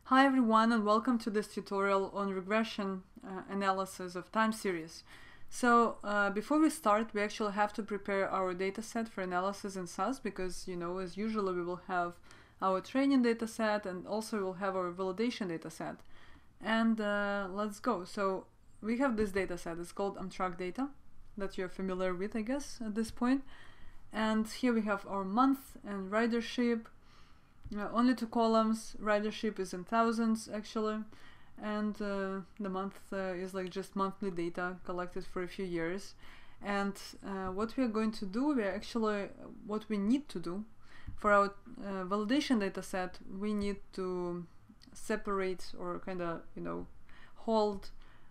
Hi everyone and welcome to this tutorial on regression analysis of time series. So before we start, we actually have to prepare our dataset for analysis in SAS because, as usual, we will have our training dataset and also we'll have our validation dataset. And let's go. So we have this dataset. It's called Amtrak data that you're familiar with, I guess, at this point. And here we have our month and ridership. Only two columns. Ridership is in thousands actually, and the month is like just monthly data collected for a few years. And what we are going to do, what we need to do for our validation data set, we need to separate or kind of hold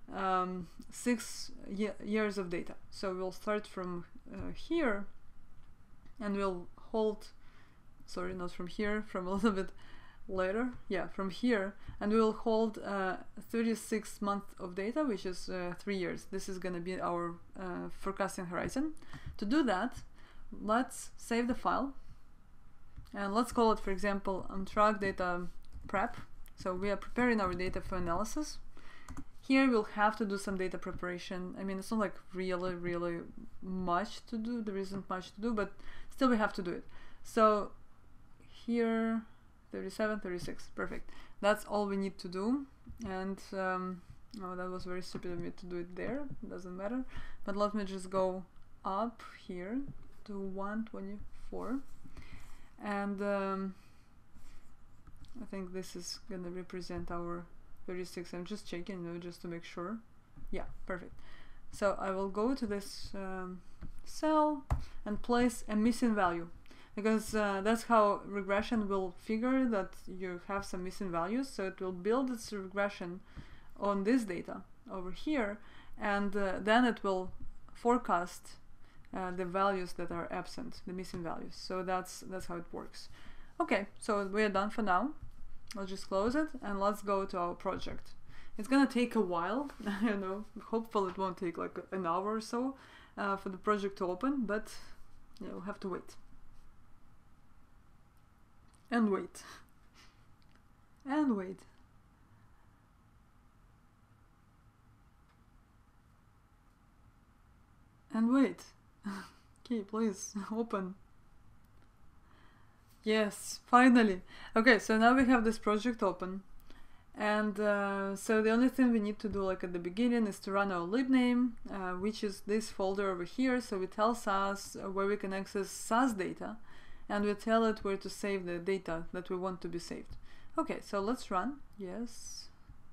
6 years of data. So we'll start from here and we'll hold, sorry, not from here, from a little bit later, yeah, from here, and we will hold 36 months of data, which is 3 years. This is going to be our forecasting horizon. To do that, let's save the file and let's call it, for example, Amtrak data prep. So we are preparing our data for analysis. Here we'll have to do some data preparation. I mean, it's not like really much to do. There isn't much to do, but still we have to do it. So here 37, 36, perfect. That's all we need to do. And oh, that was very stupid of me to do it there, doesn't matter, but let me just go up here to 124, and I think this is gonna represent our 36. I'm just checking, just to make sure. Yeah, perfect. So I will go to this cell and place a missing value, because that's how regression will figure that you have some missing values. So it will build its regression on this data over here, and then it will forecast the values that are absent, the missing values. So that's how it works. Okay, so we are done for now. I'll just close it and let's go to our project. It's gonna take a while, hopefully it won't take like an hour or so for the project to open, but yeah, we'll have to wait. And wait. And wait. And wait. Okay, please, open. Yes, finally. Okay, so now we have this project open. And so the only thing we need to do, like at the beginning, is to run our libname, which is this folder over here. So we tell SAS where we can access SAS data, and we tell it where to save the data that we want to be saved. Okay, so let's run. Yes.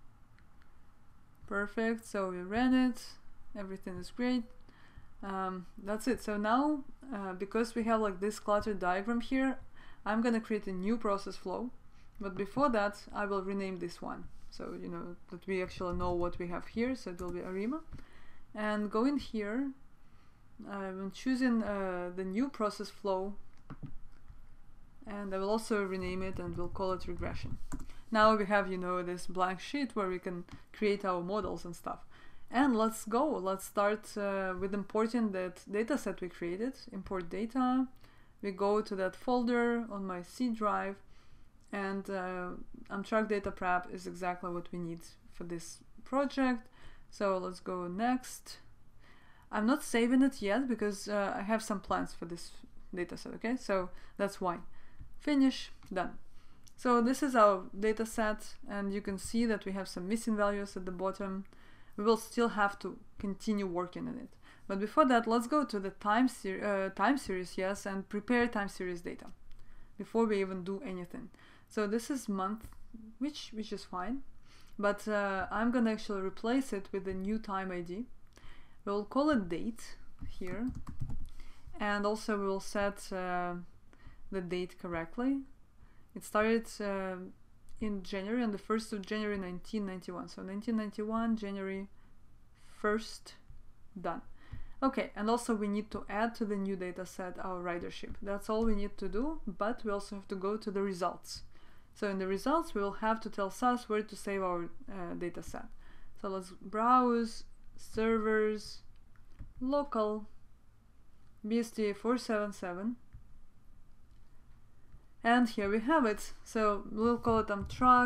Perfect. So we ran it. Everything is great. That's it. So now, because we have like this cluttered diagram here, I'm gonna create a new process flow. But before that, I will rename this one. So, that we actually know what we have here. So it will be ARIMA. And go in here. I'm choosing the new process flow. And I will also rename it and we'll call it regression. Now we have, this blank sheet where we can create our models and stuff. And let's go. Let's start with importing that data set we created. Import data. We go to that folder on my C drive. And Amtrak data prep is exactly what we need for this project. So let's go next. I'm not saving it yet because I have some plans for this data set, okay? So that's why. Finish, done. So this is our data set, and you can see that we have some missing values at the bottom. We will still have to continue working on it. But before that, let's go to the time series, yes, and prepare time series data before we even do anything. So this is month, which is fine, but I'm gonna actually replace it with a new time ID. We'll call it date here, and also we will set the date correctly. It started in January, on the 1st of January 1991. So 1991, January 1st, done. Okay, and also we need to add to the new data set our ridership. That's all we need to do, but we also have to go to the results. So in the results, we will have to tell SAS where to save our data set. So let's browse, servers, local, BST 477. And here we have it. So we'll call it Amtrak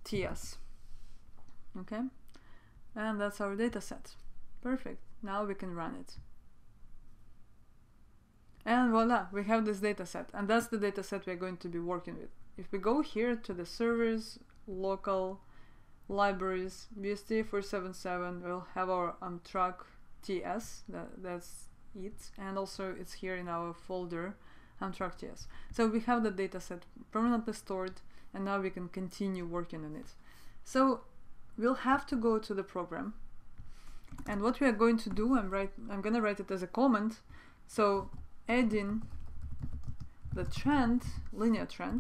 TS. Okay, and that's our data set. Perfect. Now we can run it. And voila, we have this data set, and that's the data set we're going to be working with. If we go here to the servers, local, libraries, BST477, we'll have our Amtrak TS, that's it, and also it's here in our folder Amtrak TS. So we have the data set permanently stored, and now we can continue working on it. So we'll have to go to the program, and what we are going to do, I'm going to write it as a comment. So adding the trend, linear trend,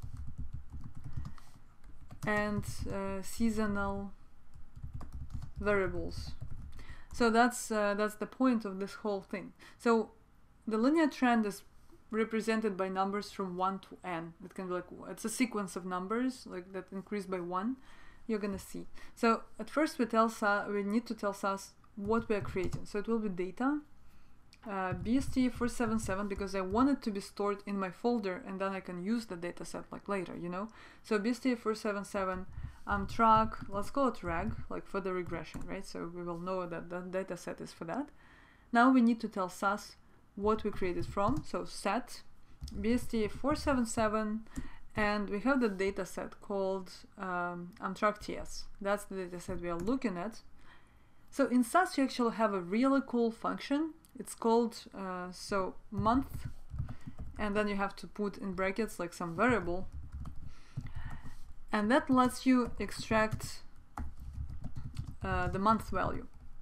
and seasonal variables. So that's the point of this whole thing. So the linear trend is represented by numbers from 1 to n. It can be like, it's a sequence of numbers like that increase by 1. You're gonna see. So at first we need to tell SAS what we are creating. So it will be data BST477, because I want it to be stored in my folder, and then I can use the data set like later, you know. So BST477 Amtrak, let's call it reg, like for the regression, right? So we will know that the data set is for that. Now we need to tell SAS what we created from. So set BST477, and we have the data set called Amtrak TS. That's the data set we are looking at. So in SAS you actually have a really cool function. It's called so month, and then you have to put in brackets like some variable, and that lets you extract the month value.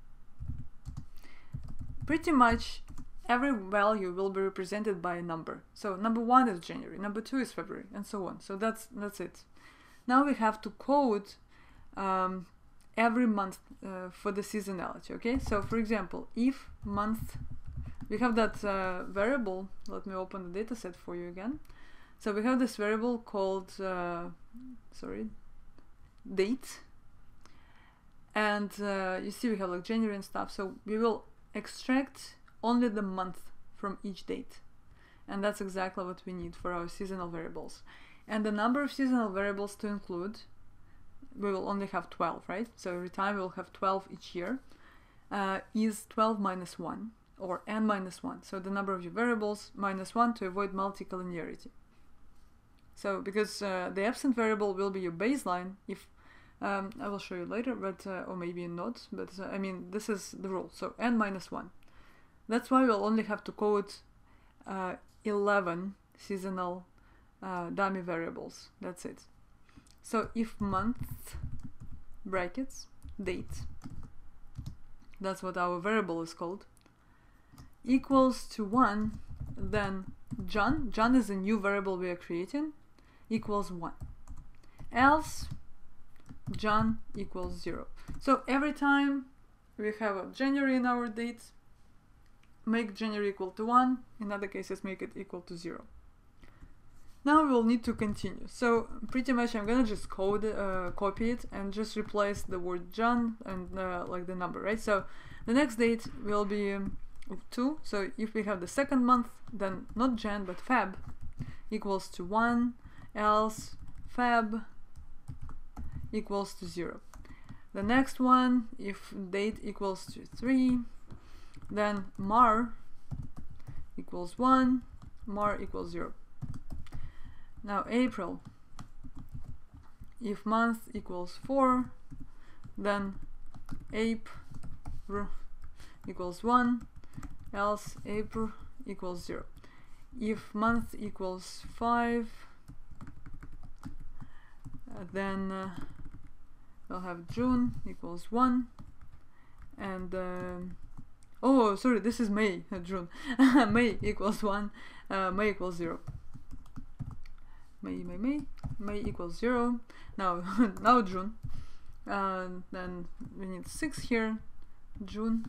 Pretty much every value will be represented by a number. So number 1 is January, number 2 is February, and so on. So that's it. Now we have to code every month for the seasonality. Okay, so for example, if month, we have that variable. Let me open the data set for you again. So we have this variable called date, and you see we have like January and stuff. So we will extract only the month from each date, and that's exactly what we need for our seasonal variables. And the number of seasonal variables to include, we will only have 12, right? So every time we'll have 12 each year, is 12 minus 1, or n minus 1. So the number of your variables minus 1 to avoid multicollinearity. So because the absent variable will be your baseline, if I will show you later, but or maybe not, but I mean this is the rule. So n minus 1. That's why we'll only have to code 11 seasonal dummy variables. That's it. So if month brackets date, that's what our variable is called, equals to 1, then John is a new variable we are creating, equals 1. Else John equals 0. So every time we have a January in our date, make January equal to 1. In other cases, make it equal to 0. Now we'll need to continue. So pretty much I'm gonna just copy it and just replace the word John and like the number, right? So the next date will be 2. So if we have the second month, then not Jan but Feb equals to 1, else Feb equals to 0. The next one, if date equals to 3, then Mar equals 1, Mar equals 0. Now April, if month equals 4, then April equals 1, else April equals 0. If month equals 5, then we'll have June equals 1, and oh sorry, this is May, not June. May equals 1, May equals 0. May equals 0. Now now June, then we need 6 here. June.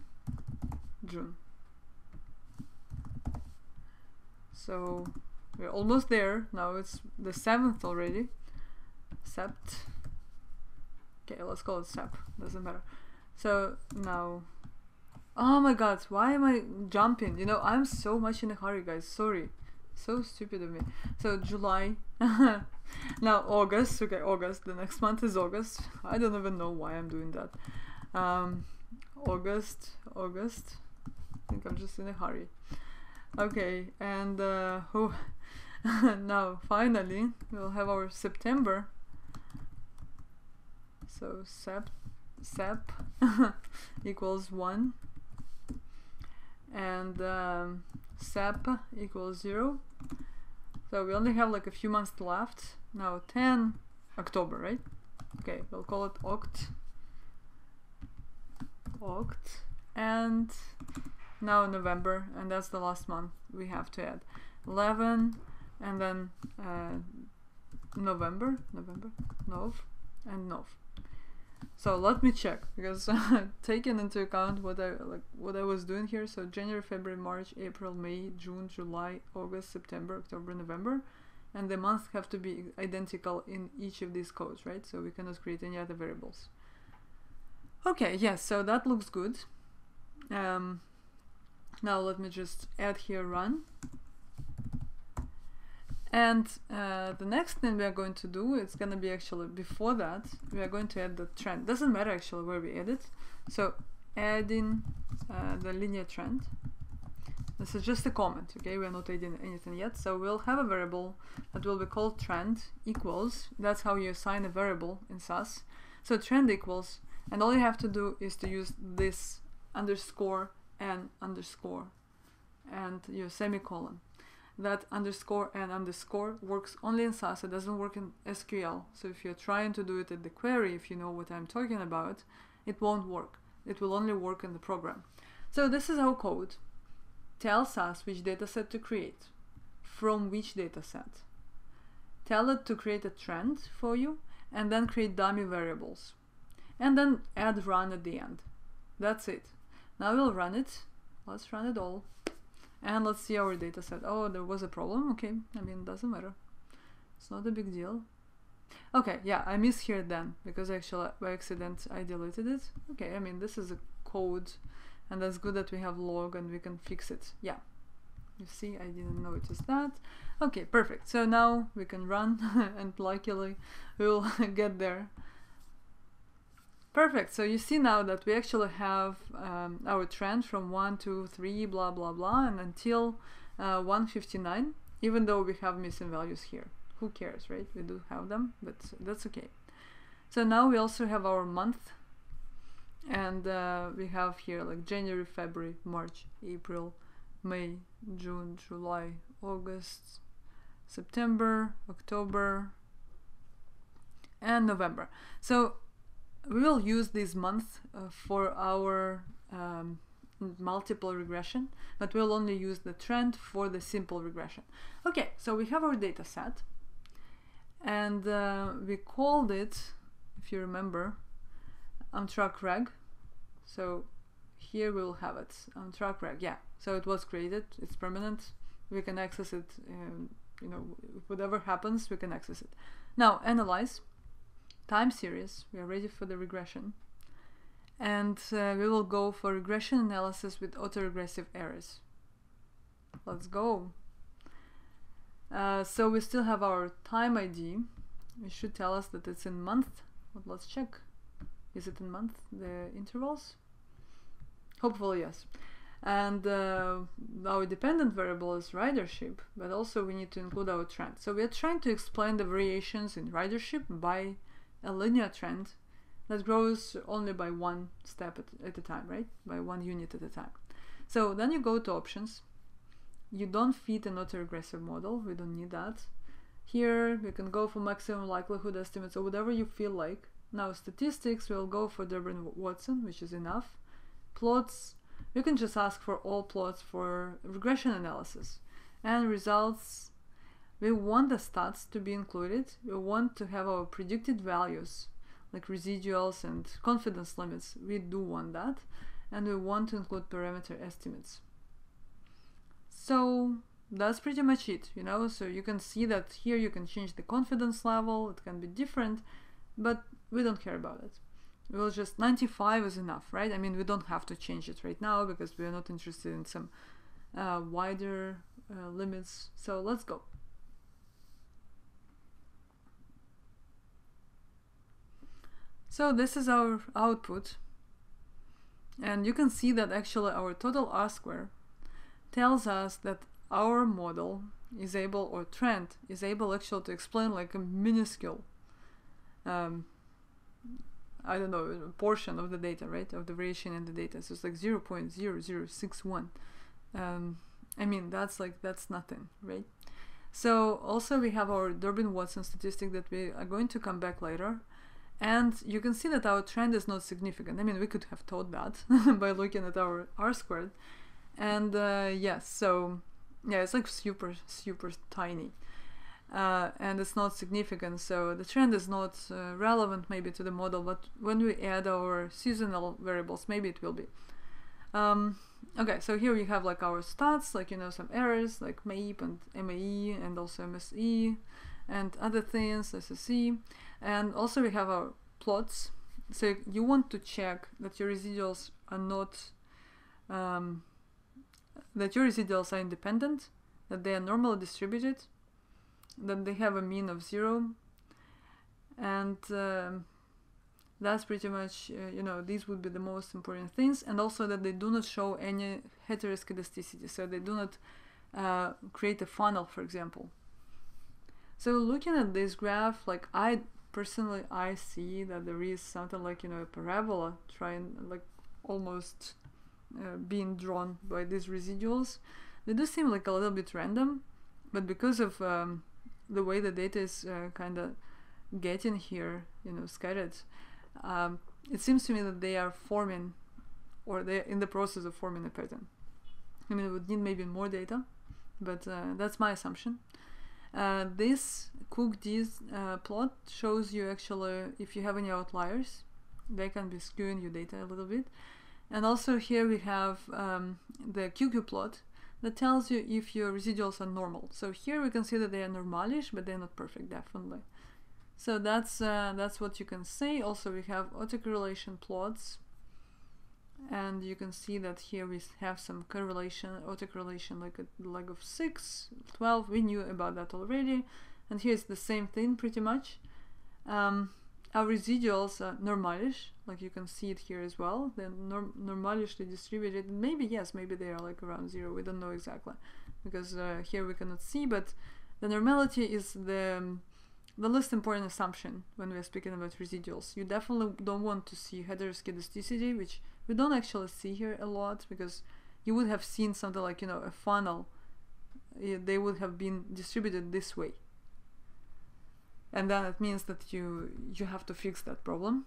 So we're almost there. Now it's the 7th already. Sept. Okay, let's call it Sep. Doesn't matter. So now, oh my god, why am I jumping? You know, I'm so much in a hurry, guys. Sorry. So stupid of me. So July, Now August, okay, August, the next month is August. I don't even know why I'm doing that. August, I think I'm just in a hurry. Okay, and now finally we'll have our September. So sep equals 1, and sep equals 0. So we only have like a few months left. Now 10 October, right? Okay, we'll call it oct, and now November, and that's the last month we have to add. 11, and then November, Nov, and Nov. So let me check, because taking into account what I was doing here. So January, February, March, April, May, June, July, August, September, October, November, and the months have to be identical in each of these codes, right? So we cannot create any other variables. Okay, yes, so that looks good. Now let me just add here run. And the next thing we are going to do, it's going to be actually before that, we are going to add the trend. Doesn't matter actually where we add it. So adding the linear trend. This is just a comment, okay? We are not adding anything yet. So we'll have a variable that will be called trend equals. That's how you assign a variable in SAS. So trend equals, and all you have to do is to use this underscore and underscore and your semicolon. That underscore and underscore works only in SAS. It doesn't work in SQL. So if you're trying to do it at the query, if you know what I'm talking about, it won't work. It will only work in the program. So this is our code. Tell SAS which dataset to create, from which dataset. Tell it to create a trend for you, and then create dummy variables. And then add run at the end. That's it. Now we'll run it. Let's run it all. And let's see our data set. Oh, there was a problem. Okay, I mean, it doesn't matter. It's not a big deal. Okay, yeah, I misheard then, because actually by accident I deleted it. Okay, I mean, this is a code, and that's good that we have log and we can fix it. Yeah, you see, I didn't notice that. Okay, perfect. So now we can run, and luckily we'll get there. Perfect. So you see now that we actually have our trend from 1, 2, 3, blah, blah, blah, and until 159, even though we have missing values here. Who cares, right? We do have them, but that's okay. So now we also have our month, and we have here like January, February, March, April, May, June, July, August, September, October, and November. So we will use these months for our multiple regression, but we'll only use the trend for the simple regression. Okay, so we have our data set, and we called it, if you remember, onTrack reg. So here we will have it, onTrack reg. Yeah, so it was created, it's permanent, we can access it, you know, whatever happens, we can access it. Now analyze. Time series, we are ready for the regression, and we will go for regression analysis with autoregressive errors. Let's go. So we still have our time ID. It should tell us that it's in month, but let's check. Is it in month, the intervals? Hopefully yes. And our dependent variable is ridership, but also we need to include our trend. So we are trying to explain the variations in ridership by a linear trend that grows only by one step at a time, right? By one unit at a time. So then you go to options. You don't fit an autoregressive model. We don't need that. Here we can go for maximum likelihood estimates or whatever you feel like. Now statistics, we'll go for Durbin-Watson, which is enough. Plots, you can just ask for all plots for regression analysis. And results, we want the stats to be included. We want to have our predicted values, like residuals and confidence limits. We do want that. And we want to include parameter estimates. So that's pretty much it, you know. So you can see that here you can change the confidence level. It can be different, but we don't care about it. We'll just 95 is enough, right? I mean, we don't have to change it right now because we are not interested in some wider limits. So let's go. So this is our output, and you can see that actually our total R-square tells us that our model is able, or trend is able actually to explain like a minuscule I don't know, portion of the data, right, of the variation in the data. So it's like 0.0061. I mean, that's nothing, right? So also we have our Durbin-Watson statistic that we are going to come back later. And you can see that our trend is not significant. I mean, we could have told that by looking at our R-squared. And yes, so yeah, it's like super, super tiny. And it's not significant, so the trend is not relevant maybe to the model, but when we add our seasonal variables, maybe it will be. Okay, so here we have like our stats, like, you know, some errors like MAPE and MAE and also MSE and other things, SSE, and also we have our plots. So you want to check that your residuals are not, that your residuals are independent, that they are normally distributed, that they have a mean of 0, and that's pretty much, you know, these would be the most important things, and also that they do not show any heteroscedasticity, so they do not create a funnel, for example. So looking at this graph, like I see that there is something like, you know, a parabola trying, like, almost being drawn by these residuals. They do seem like a little bit random, but because of the way the data is kind of getting here, you know, scattered, it seems to me that they are forming, or they're in the process of forming a pattern. I mean, it would need maybe more data, but that's my assumption. This cooked-D's plot shows you actually if you have any outliers. They can be skewing your data a little bit. And also here we have the QQ plot that tells you if your residuals are normal. So here we can see that they are normalish, but they're not perfect, definitely. So that's what you can say. Also we have autocorrelation plots, and you can see that here we have some correlation, autocorrelation like a lag of 6, 12. We knew about that already, and here's the same thing pretty much. Our residuals are normalish, like you can see it here as well. They're normalishly distributed. Maybe yes, maybe they are like around 0. We don't know exactly, because here we cannot see. But the normality is the least important assumption when we are speaking about residuals. You definitely don't want to see heteroscedasticity, which we don't actually see here a lot, because you would have seen something like, you know, a funnel. They would have been distributed this way. And then it means that you have to fix that problem.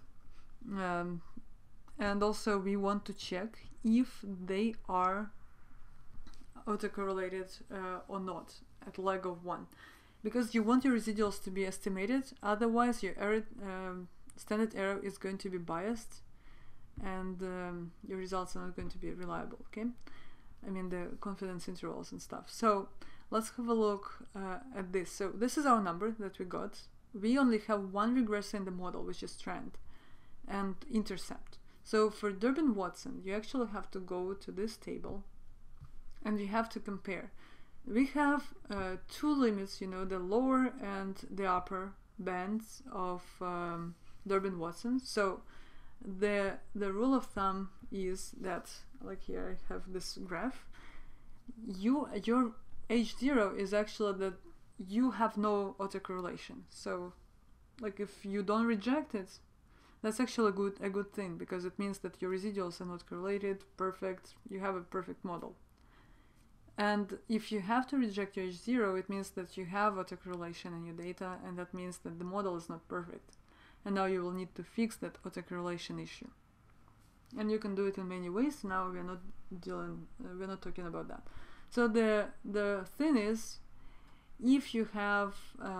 And also we want to check if they are autocorrelated or not at lag of 1. Because you want your residuals to be estimated, otherwise your error, standard error is going to be biased, and your results are not going to be reliable, okay? I mean the confidence intervals and stuff. So let's have a look at this. So this is our number that we got. We only have one regressor in the model, which is trend and intercept. So for Durbin-Watson, you actually have to go to this table and you have to compare. We have two limits, you know, the lower and the upper bands of Durbin-Watson. So the rule of thumb is that, like here I have this graph, your H0 is actually that you have no autocorrelation. So like if you don't reject it, that's actually a good thing, because it means that your residuals are not correlated, perfect, you have a perfect model. And if you have to reject your H0, it means that you have autocorrelation in your data, and that means that the model is not perfect. And now you will need to fix that autocorrelation issue. And you can do it in many ways. Now we're not talking about that. So the thing is, if you have,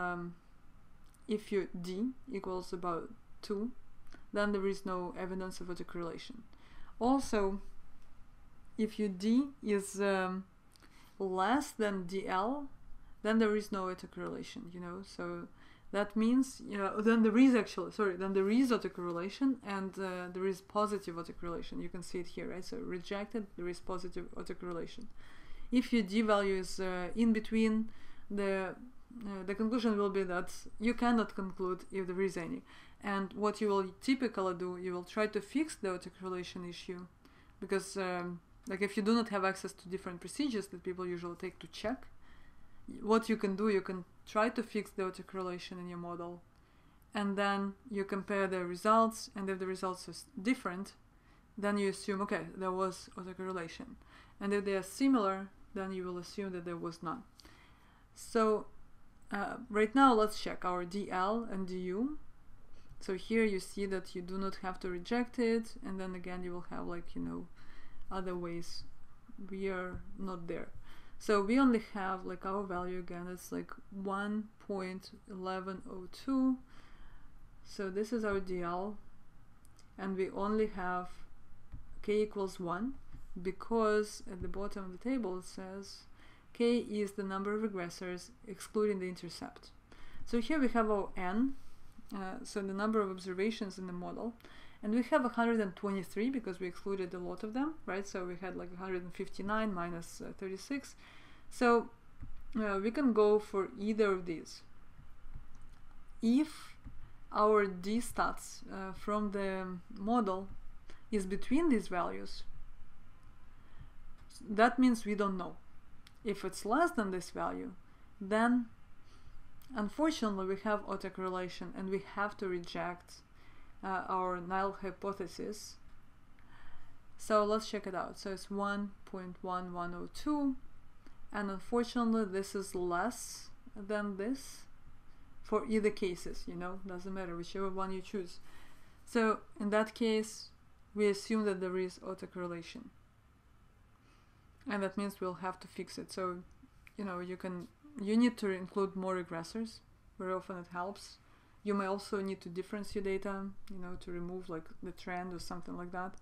if your D equals about 2, then there is no evidence of autocorrelation. Also, if your D is less than DL, then there is no autocorrelation, you know. So that means, you know, then there is actually, then there is autocorrelation, and there is positive autocorrelation. You can see it here, right? So rejected, there is positive autocorrelation. If your D value is in between, the conclusion will be that you cannot conclude if there is any. And what you will typically do, you will try to fix the autocorrelation issue, because like if you do not have access to different procedures that people usually take to check, what you can do, you can try to fix the autocorrelation in your model, and then you compare the results, and if the results are different, then you assume, okay, there was autocorrelation. And if they are similar, then you will assume that there was none. So right now, let's check our DL and DU. So here you see that you do not have to reject it, and then again you will have, like, you know, other ways. We are not there. So we only have, like, our value again, it's like 1.1102. So this is our DL, and we only have k equals 1, because at the bottom of the table it says k is the number of regressors excluding the intercept. So here we have our n, so the number of observations in the model, and we have 123 because we excluded a lot of them, right? So we had like 159 minus 36. So we can go for either of these. If our d stats from the model is between these values, that means we don't know. If it's less than this value, then unfortunately we have autocorrelation and we have to reject our null hypothesis. So let's check it out. So it's 1.1102, and unfortunately this is less than this for either cases, you know, doesn't matter whichever one you choose. So in that case we assume that there is autocorrelation, and that means we'll have to fix it. So, you know, you need to include more regressors. Very often it helps. You may also need to difference your data, you know, to remove like the trend or something like that.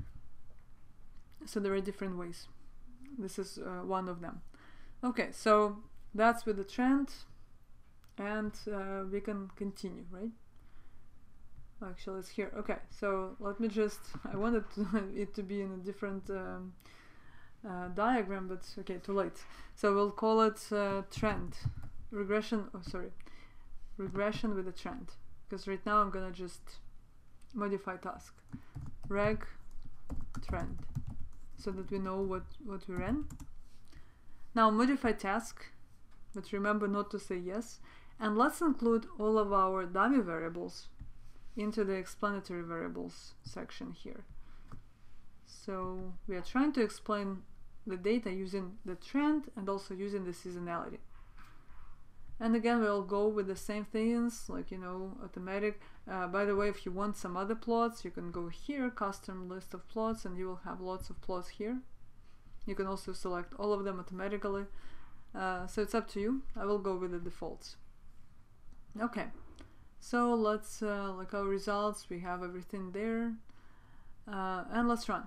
So there are different ways. This is one of them. Okay, so that's with the trend, and we can continue, right? Actually, it's here. Okay, so let me just, I wanted it to be in a different diagram, but okay, too late. So we'll call it trend regression. Oh, sorry, regression with a trend, because right now I'm gonna just modify task reg trend so that we know what we ran. Now modify task, but remember not to say yes, and let's include all of our dummy variables into the explanatory variables section here. So we are trying to explain the data using the trend and also using the seasonality. And again, we'll go with the same things, like, you know, automatic. By the way, if you want some other plots, you can go here, custom list of plots, and you will have lots of plots here. You can also select all of them automatically. So it's up to you. I will go with the defaults. Okay, so let's, like our results, we have everything there. And let's run.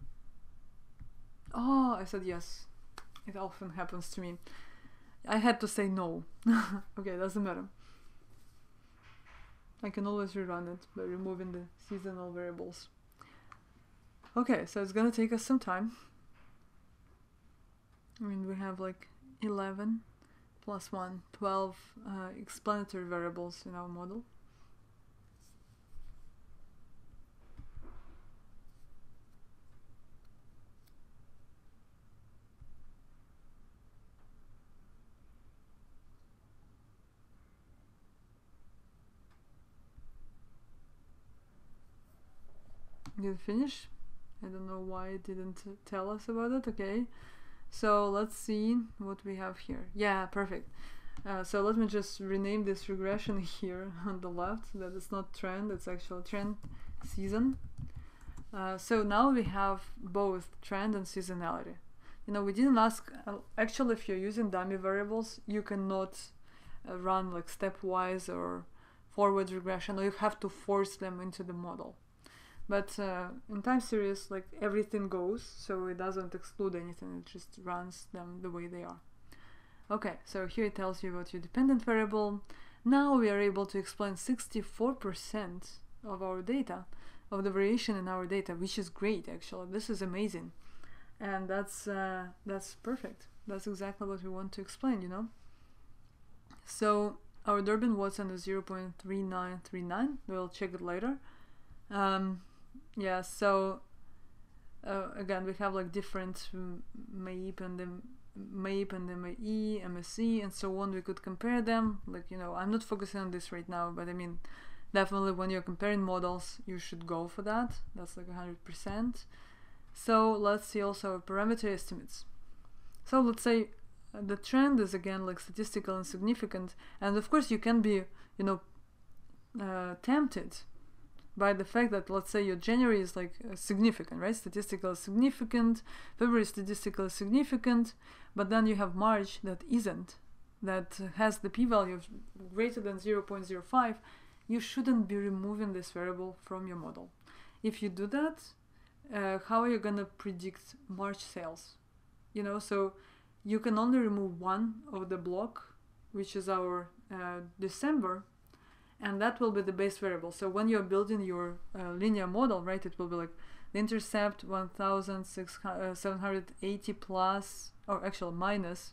Oh, I said yes. It often happens to me. I had to say no. Okay, doesn't matter. I can always rerun it by removing the seasonal variables. Okay, so it's gonna take us some time. I mean, we have like 11 plus 1, 12 explanatory variables in our model. Did it finish? I don't know why it didn't tell us about it. Okay, so let's see what we have here. Yeah, perfect. So let me just rename this regression here on the left, that it's not trend, it's actual trend season. So now we have both trend and seasonality. You know, we didn't ask, actually if you're using dummy variables, you cannot run like stepwise or forward regression, or you have to force them into the model. But in time series, like, everything goes, so it doesn't exclude anything, it just runs them the way they are. Okay, so here it tells you about your dependent variable. Now we are able to explain 64% of our data, of the variation in our data, which is great actually. This is amazing. And that's perfect. That's exactly what we want to explain, you know. So our Durbin-Watson is 0.3939. We'll check it later. Yeah, so again, we have like different MAEP and the MAEP and the MAE, MSE, and so on. We could compare them. Like, you know, I'm not focusing on this right now, but I mean, definitely when you're comparing models, you should go for that. That's like 100%. So let's see also parameter estimates. So let's say the trend is again like statistical and significant, and of course you can be, you know, tempted by the fact that, let's say, your January is like significant, right? Statistical significant, February statistical significant, but then you have March that isn't, that has the p-value of greater than 0.05. You shouldn't be removing this variable from your model. If you do that, how are you gonna predict March sales? You know, so you can only remove one of the block, which is our December, and that will be the base variable. So when you're building your linear model, right, it will be like the intercept 1780 plus, or actually minus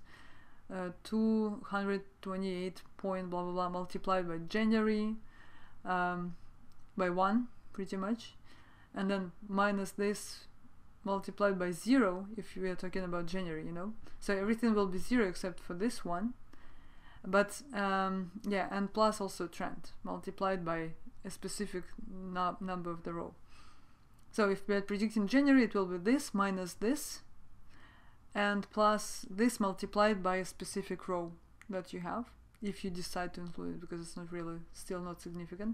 228 point blah blah blah multiplied by January by 1 pretty much, and then minus this multiplied by 0 if we are talking about January, you know. So everything will be 0 except for this one. But yeah, and plus also trend multiplied by a specific number of the row. So if we are predicting January, it will be this minus this, and plus this multiplied by a specific row that you have, if you decide to include it, because it's not really, still not significant.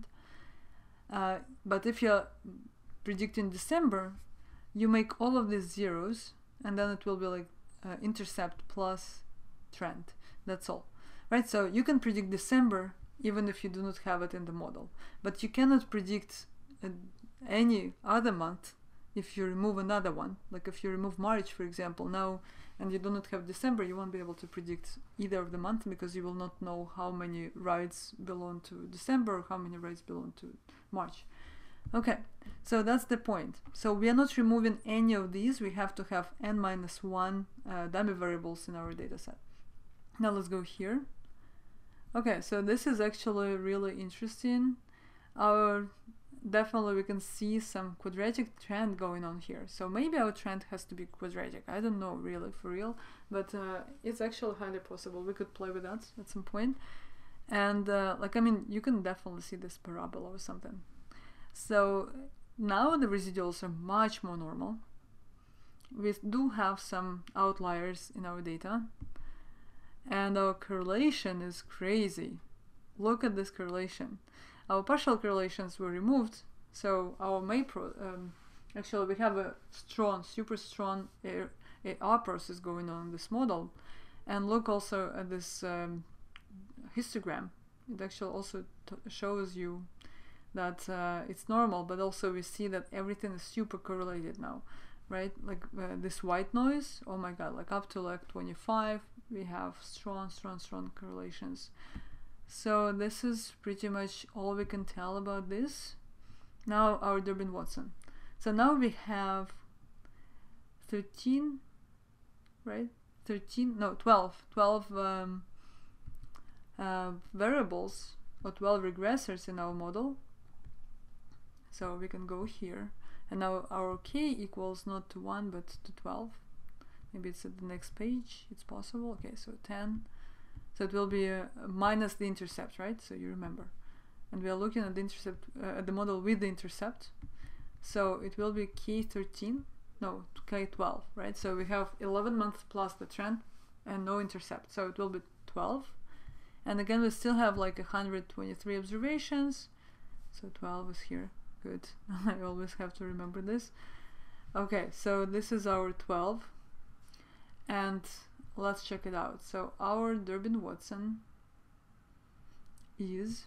But if you're predicting December, you make all of these zeros, and then it will be like intercept plus trend. That's all. Right, so you can predict December even if you do not have it in the model, but you cannot predict any other month if you remove another one. Like if you remove March, for example, now, and you do not have December, you won't be able to predict either of the months, because you will not know how many rides belong to December or how many rides belong to March. Okay, so that's the point. So we are not removing any of these. We have to have n-1 dummy variables in our data set. Now let's go here. Okay, so this is actually really interesting. Definitely we can see some quadratic trend going on here. So maybe our trend has to be quadratic. I don't know really for real, but it's actually highly possible. We could play with that at some point. And like, I mean, you can definitely see this parabola or something. So now the residuals are much more normal. We do have some outliers in our data. And our correlation is crazy. Look at this correlation. Our partial correlations were removed, so our actually we have a strong, super strong AR process going on in this model. And look also at this histogram. It actually also shows you that it's normal, but also we see that everything is super correlated now, right? Like this white noise, oh my god, like up to like 25, we have strong correlations. So this is pretty much all we can tell about this. Now our Durbin-Watson. So now we have 13, right? 12 variables or 12 regressors in our model. So we can go here, and now our k equals not to 1 but to 12. Maybe it's at the next page, it's possible. Okay, so 10. So it will be minus the intercept, right? So you remember. And we are looking at the intercept, at the model with the intercept. So it will be k13, no, k12, right? So we have 11 months plus the trend and no intercept. So it will be 12. And again, we still have like 123 observations. So 12 is here. Good. I always have to remember this. Okay, so this is our 12. And let's check it out. So our Durbin-Watson is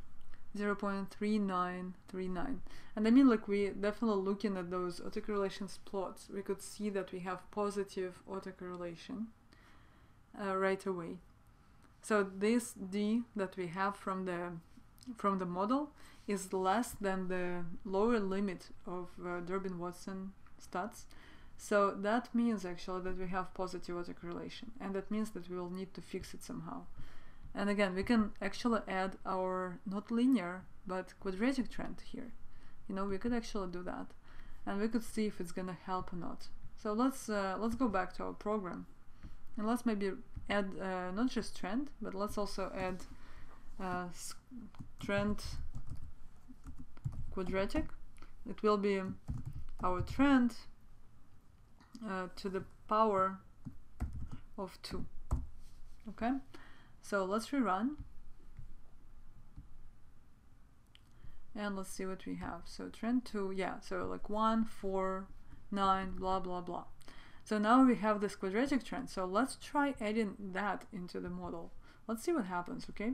0.3939. And I mean, like, we definitely looking at those autocorrelations plots, we could see that we have positive autocorrelation right away. So this D that we have from the model is less than the lower limit of Durbin-Watson stats. So that means actually that we have positive autocorrelation, and that means that we will need to fix it somehow. And again, we can actually add our not linear but quadratic trend here. You know, we could actually do that, and we could see if it's gonna help or not. So let's go back to our program, and let's maybe add not just trend, but let's also add trend quadratic. It will be our trend to the power of 2. Okay, so let's rerun. And let's see what we have. So trend 2, yeah, so like 1, 4, 9, blah, blah, blah. So now we have this quadratic trend. So let's try adding that into the model. Let's see what happens, okay?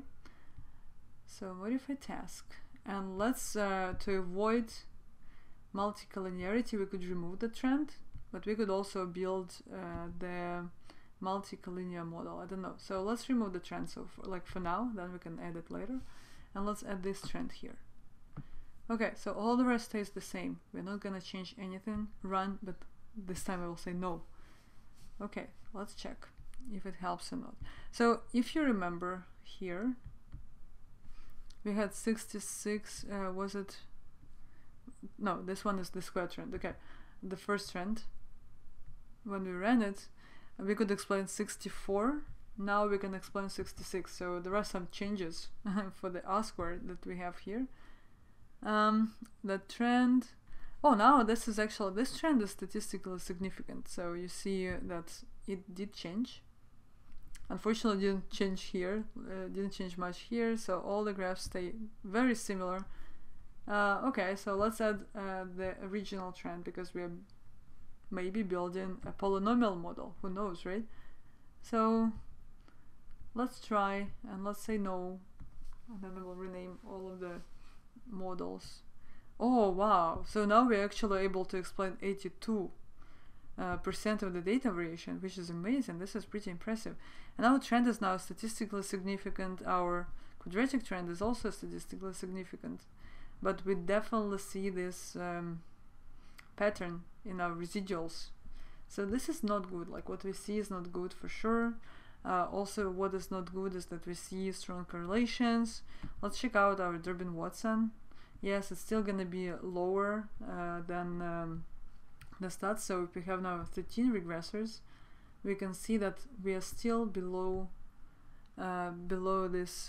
So modify task. And let's, to avoid multicollinearity, we could remove the trend, but we could also build the multicollinear model. I don't know. So let's remove the trend. So for now, then we can add it later. And let's add this trend here. Okay, so all the rest stays the same. We're not gonna change anything. Run, but this time I will say no. Okay, let's check if it helps or not. So if you remember here, we had 66, was it? No, this one is the square trend. Okay, the first trend. When we ran it, we could explain 64. Now we can explain 66. So there are some changes for the R squared that we have here. The trend, oh, now this is actually, this trend is statistically significant. So you see that it did change. Unfortunately, didn't change here, didn't change much here. So all the graphs stay very similar. Okay, so let's add the original trend, because we are maybe building a polynomial model. Who knows, right? So let's try, and let's say no, and then I will rename all of the models. Oh wow, so now we're actually able to explain 82% of the data variation, which is amazing. This is pretty impressive. And our trend is now statistically significant. Our quadratic trend is also statistically significant, but we definitely see this pattern in our residuals. So this is not good. Like, what we see is not good for sure. Also, what is not good is that we see strong correlations. Let's check out our Durbin-Watson. Yes, it's still going to be lower than the stats. So if we have now 13 regressors, we can see that we are still below this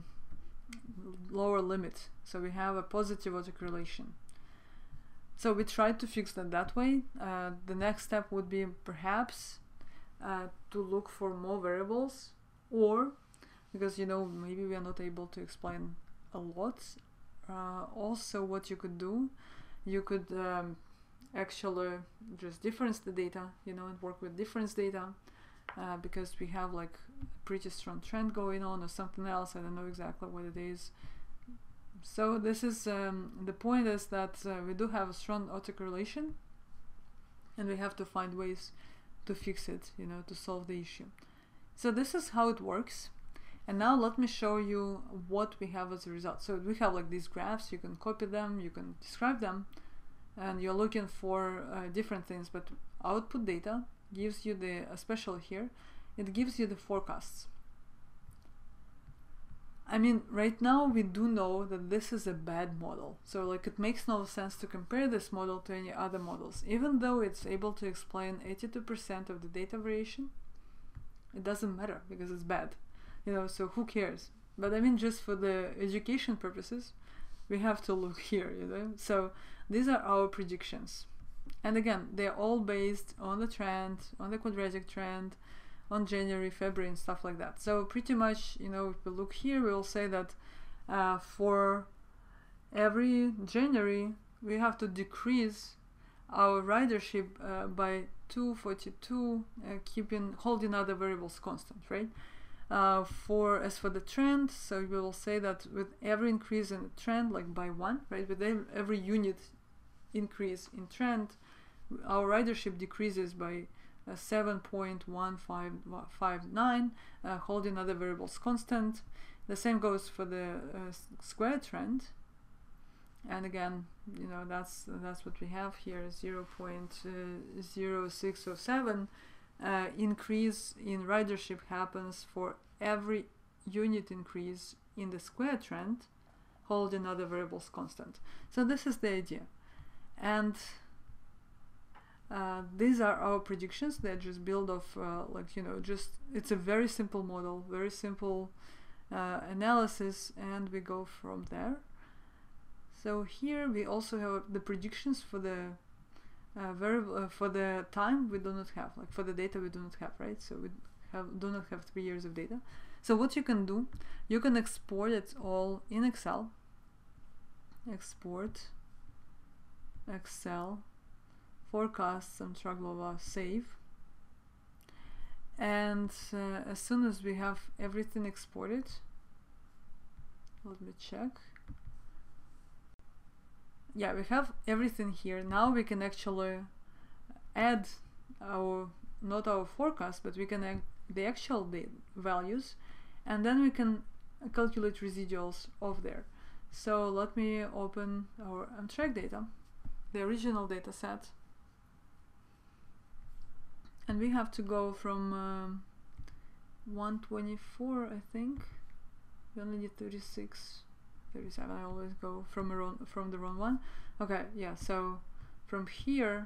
lower limit. So we have a positive autocorrelation. So we tried to fix that way. The next step would be perhaps to look for more variables, or because, you know, maybe we are not able to explain a lot. Also, what you could do, you could actually just difference the data, you know, and work with difference data, because we have like a pretty strong trend going on or something else. I don't know exactly what it is. So this is the point is that we do have a strong autocorrelation, and we have to find ways to fix it, you know, to solve the issue. So this is how it works. And now let me show you what we have as a result. So we have like these graphs. You can copy them, you can describe them, and you're looking for different things. But output data gives you the, especially here, it gives you the forecasts. I mean, right now we do know that this is a bad model. So like, it makes no sense to compare this model to any other models. Even though it's able to explain 82% of the data variation, it doesn't matter because it's bad. You know, so who cares? But I mean, just for the education purposes, we have to look here, you know. So these are our predictions. And again, they're all based on the trend, on the quadratic trend, on January, February, and stuff like that. So pretty much, you know, if we look here, we'll say that for every January, we have to decrease our ridership by 242, holding other variables constant, right? As for the trend, so we will say that with every increase in the trend, like by 1, right? With every unit increase in trend, our ridership decreases by 7.1559, holding other variables constant. The same goes for the square trend, and again, you know, that's what we have here, 0.0607. Increase in ridership happens for every unit increase in the square trend, holding other variables constant. So this is the idea. And these are our predictions. They're just built of like, you know, just, it's a very simple model, very simple analysis, and we go from there. So here we also have the predictions for the variable for the time we do not have, like for the data we do not have, right? So we do not have 3 years of data. So what you can do, you can export it all in Excel. Export Excel forecasts and track blah blah, save. And as soon as we have everything exported, let me check. Yeah, we have everything here. Now we can actually add our, not our forecast, but we can add the actual values, and then we can calculate residuals of there. So let me open our Amtrak data, the original data set, and we have to go from 124, I think. We only need 36, 37. I always go from the wrong one. Okay, yeah. So from here,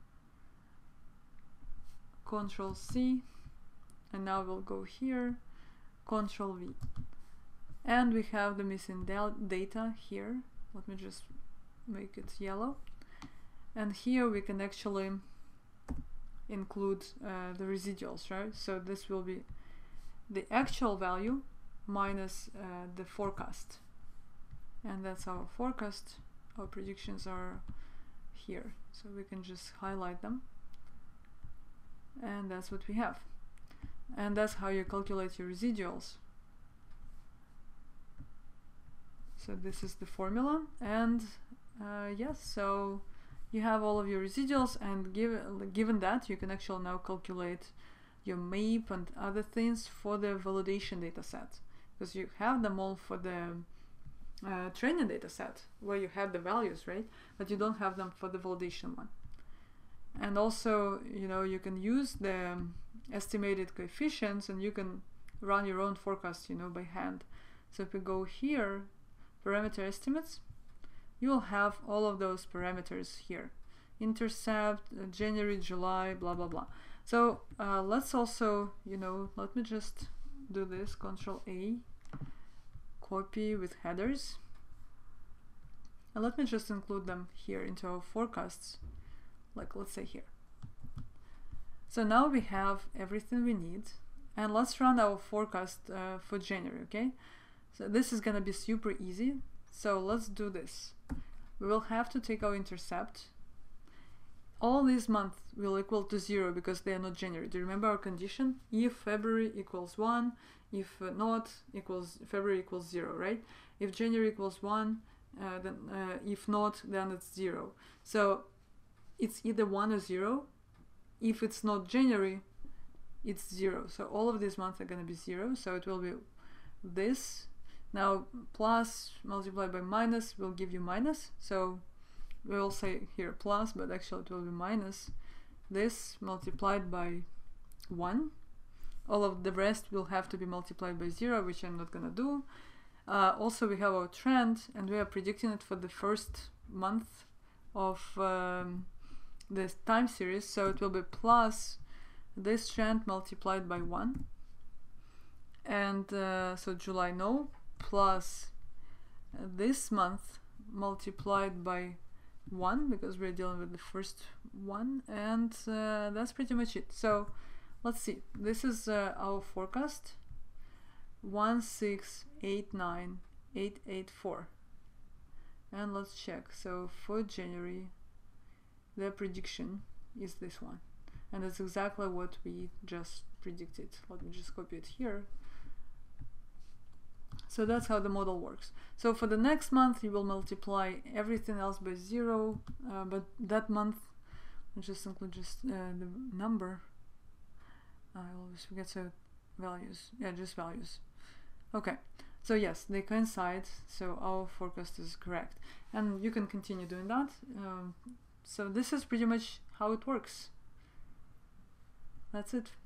Control C, and now we'll go here, Control V, and we have the missing data here. Let me just make it yellow, and here we can actually include the residuals, right? So this will be the actual value minus the forecast, and that's our forecast. Our predictions are here, so we can just highlight them, and that's what we have. And that's how you calculate your residuals. So this is the formula, and yes, so you have all of your residuals, and given that, you can actually now calculate your MAPE and other things for the validation data set, because you have them all for the training data set where you have the values, right? But you don't have them for the validation one. And also, you know, you can use the estimated coefficients, and you can run your own forecast, you know, by hand. So if we go here, parameter estimates, you will have all of those parameters here. Intercept, January, July, blah, blah, blah. So let's also, you know, let me just do this, Control A, copy with headers. And let me just include them here into our forecasts, like let's say here. So now we have everything we need, and let's run our forecast for January, okay? So this is gonna be super easy. So let's do this. We will have to take our intercept. All these months will equal to 0 because they are not January. Do you remember our condition? If February equals 1, if not, February equals 0, right? If January equals 1, then if not, then it's 0. So it's either 1 or 0. If it's not January, it's 0. So all of these months are going to be 0. So it will be this. Now plus multiplied by minus will give you minus. So we will say here plus, but actually it will be minus this multiplied by 1. All of the rest will have to be multiplied by 0, which I'm not going to do. Also, we have our trend, and we are predicting it for the first month of this time series. So it will be plus this trend multiplied by 1. And so July, no, plus this month multiplied by 1, because we're dealing with the first one, and that's pretty much it. So let's see, this is our forecast, 1689884, and let's check. So for January, the prediction is this one, and that's exactly what we just predicted. Let me just copy it here. So that's how the model works. So for the next month, you will multiply everything else by 0, but that month, I'll just include just the number. I always forget, so values, yeah, just values. Okay, so yes, they coincide, so our forecast is correct. And you can continue doing that. So this is pretty much how it works. That's it.